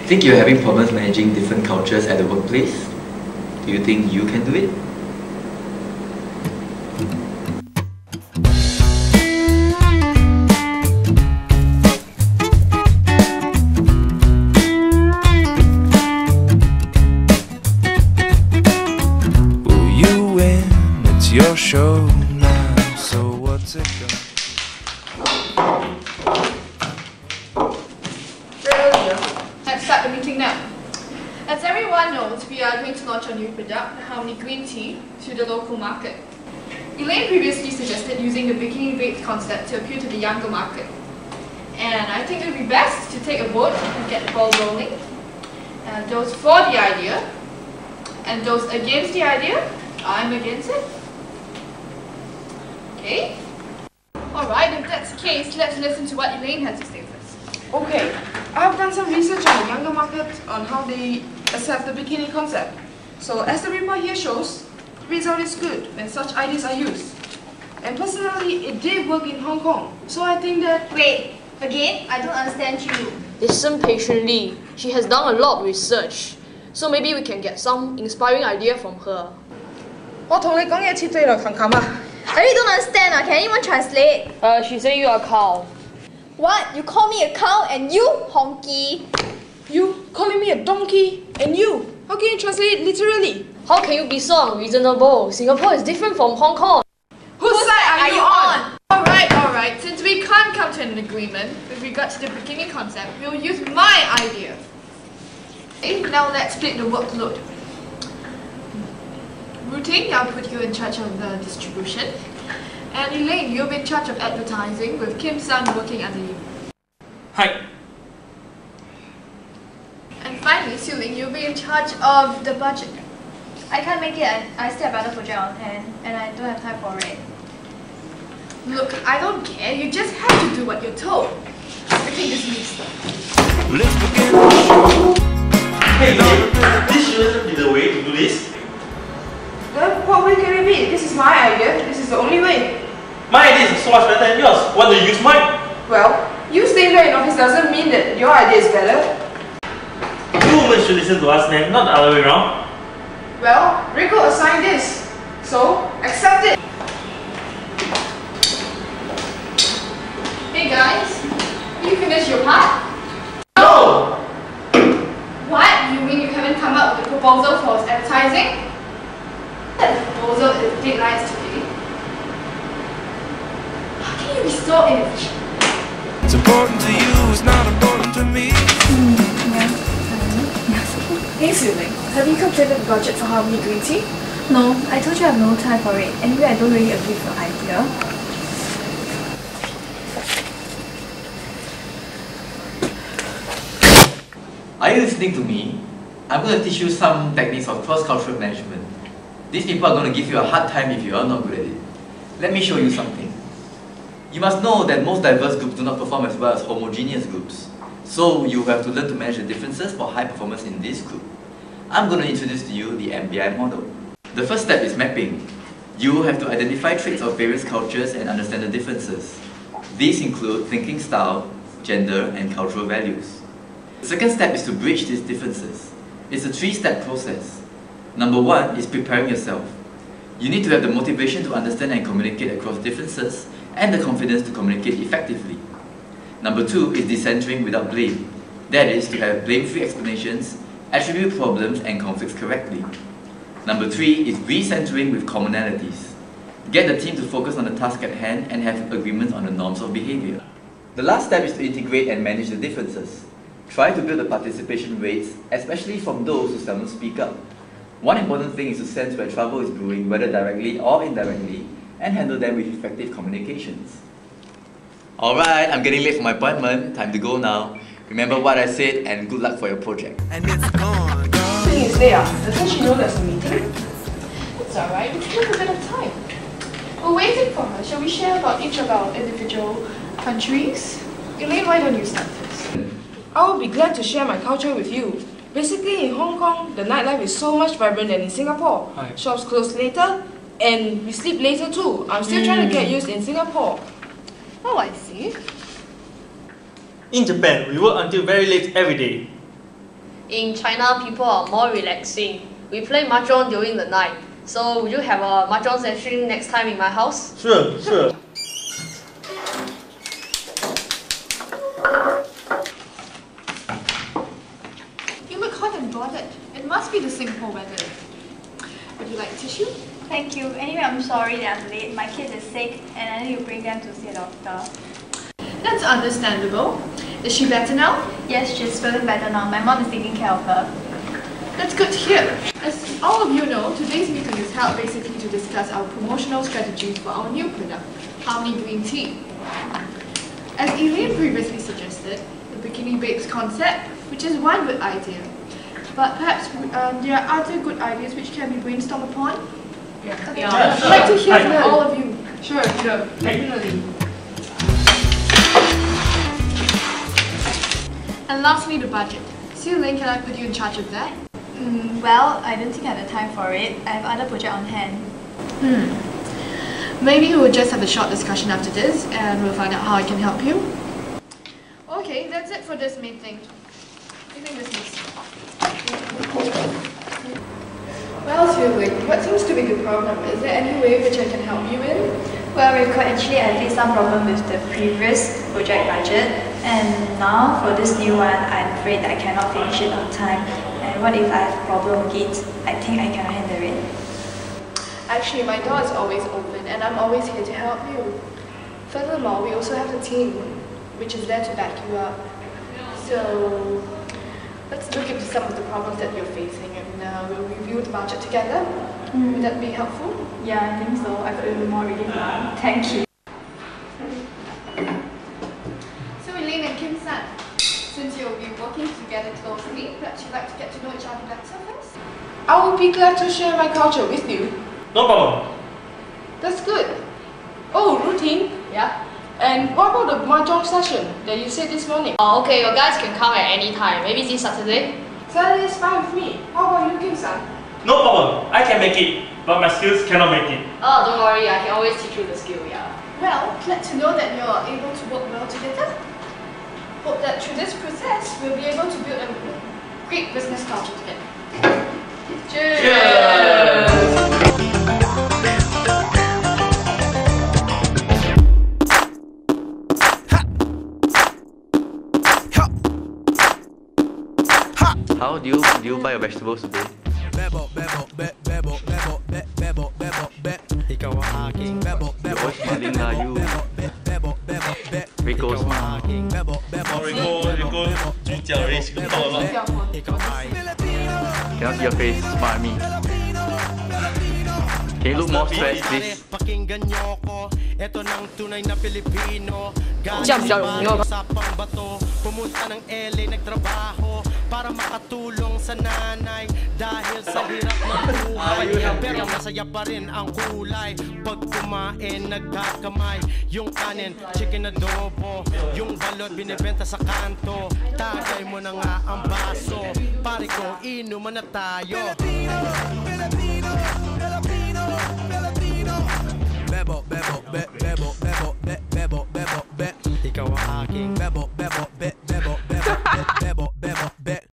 Think you're having problems managing different cultures at the workplace? Do you think you can do it? Will you win? It's your show now, so what's it gonna? Let's start the meeting now. As everyone knows, we are going to launch a new product, Harmony Green Tea, to the local market. Elaine previously suggested using the bikini babes concept to appeal to the younger market. And I think it would be best to take a vote and get the ball rolling. Those for the idea, and those against the idea, I'm against it. Okay? Alright, if that's the case, let's listen to what Elaine has to say first. Okay, I have done some research on the younger market on how they accept the bikini concept. So as the report here shows, the result is good when such ideas are used. And personally, it did work in Hong Kong. So I think that... Wait, again? I don't understand you. Listen patiently. She has done a lot of research. So maybe we can get some inspiring idea from her. 我同你講嘢切對來琴琴啊！ I really don't understand. Can anyone translate? She said you are a cow. What? You call me a cow and you, honky? You calling me a donkey? And you? How can you translate it literally? How can you be so unreasonable? Singapore is different from Hong Kong. Whose side are you on? Alright, since we can't come to an agreement with regard to the bikini concept, we'll use my idea. Okay, now let's split the workload. Routing, I'll put you in charge of the distribution. And Elaine, you'll be in charge of advertising with Kim Sun working under you. Hi. And finally, Siu Ling, you'll be in charge of the budget. I can't make it. I still have other project on hand and I don't have time for it. Look, I don't care. You just have to do what you're told. Okay, this means. Let's begin the show. Hey, no, this shouldn't be the way to do this. Well, what way can it be? This is my idea. This is the only way. My idea is so much better than yours. Want to use mine? Well, you staying there in office doesn't mean that your idea is better. You women should listen to us, man, not the other way around. Well, Rico assigned this, so accept it. Hey guys, you finished your part? No! What? You mean you haven't come up with a proposal for advertising? The proposal is deadlines today. How can you be so inefficient? It's important to you, it's not important to me. Hey Siu Ling, have you completed the budget for Harmony Green Tea? No, I told you I have no time for it. Anyway, I don't really agree with your idea. Are you listening to me? I'm going to teach you some techniques of cross-cultural management. These people are going to give you a hard time if you are not good at it. Let me show you something. You must know that most diverse groups do not perform as well as homogeneous groups. So you have to learn to manage the differences for high performance in this group. I'm going to introduce to you the MBI model. The first step is mapping. You have to identify traits of various cultures and understand the differences. These include thinking style, gender, and cultural values. The second step is to bridge these differences. It's a three-step process. Number one is preparing yourself. You need to have the motivation to understand and communicate across differences and the confidence to communicate effectively. Number two is decentering without blame. That is, to have blame-free explanations, attribute problems and conflicts correctly. Number three is recentering with commonalities. Get the team to focus on the task at hand and have agreements on the norms of behavior. The last step is to integrate and manage the differences. Try to build the participation rates, especially from those who seldom speak up. One important thing is to sense where trouble is brewing, whether directly or indirectly, and handle them with effective communications. Alright, I'm getting late for my appointment. Time to go now. Remember what I said and good luck for your project. And it's gone, gone. Thing is there. Doesn't she know there's a meeting? It's alright, we still have a bit of time. We're waiting for her. Shall we share about each of our individual countries? Elaine, why don't you start first? I will be glad to share my culture with you. Basically, in Hong Kong, the nightlife is so much vibrant than in Singapore. Hi. Shops close later, and we sleep later too. I'm still trying to get used in Singapore. Oh, I see. In Japan, we work until very late every day. In China, people are more relaxing. We play mahjong during the night. So would you have a mahjong session next time in my house? Sure, sure. You look hot and bothered. It must be the Singapore weather. Would you like tissue? Thank you. Anyway, I'm sorry that I'm late. My kid is sick and I need to bring them to see a doctor. That's understandable. Is she better now? Yes, she's feeling better now. My mom is taking care of her. That's good to hear. As all of you know, today's meeting is held basically to discuss our promotional strategies for our new product, Harmony Green Tea. As Elaine previously suggested, the Bikini Babes concept, which is one good idea. But perhaps there are other good ideas which can be brainstormed upon? I'd like to hear from all of you. Sure, definitely. And lastly, the budget. So Elaine, can I put you in charge of that? Well, I don't think I have the time for it. I have other projects on hand. Maybe we'll just have a short discussion after this and we'll find out how I can help you. Okay, that's it for this meeting. Evening business. Well, Elaine, what seems to be the problem? Is there any way which I can help you in? Well, we could actually I faced some problem with the previous project budget, and now for this new one, I'm afraid I cannot finish it on time. And what if I have a problem again? I think I can handle it. Actually, my door is always open and I'm always here to help you. Furthermore, we also have a team which is there to back you up. So, let's look into some of the problems that you're facing and we'll review the budget together. Would that be helpful? Yeah, I think so. I could be more relief now. Thank you. So Elaine and Kim-san, since you'll be working together closely, perhaps you'd like to get to know each other better first? I will be glad to share my culture with you. No problem. That's good. Oh, routine? Yeah? And what about the mahjong session that you said this morning? Oh, okay, you guys can come at any time. Maybe this Saturday? Saturday is fine with me. How about you, Kim-san? No problem. I can make it, but my skills cannot make it. Oh, don't worry, I can always teach you the skill, yeah. Well, glad to know that you're able to work well together. Hope that through this process, we'll be able to build a great business culture together. Cheers! How do you buy your vegetables today? You're always smiling lah, you. Rico's smile. Rico 主角 race 到了。 Cannot see your face, smile at me. Can you look more stressed, please? Pakinggan niyo ko, eto ng tunay na Pilipino. Sapang bato, pumunta ng LA nagtrabaho para makatulong sa nanay dahil sa hirap ng buhay. Pero masaya pa rin ang kulay pag kumain nagkakamay. Yung kanin, chicken adobo, yung balot binibenta sa kanto. Tagay mo na nga ang baso, pare ko inuman na tayo. Filipino. Bebo, bebo, bebo, bebo, bebo, bebo, bebo, bebo. Ikaw ang aking bebo, bebo, bebo.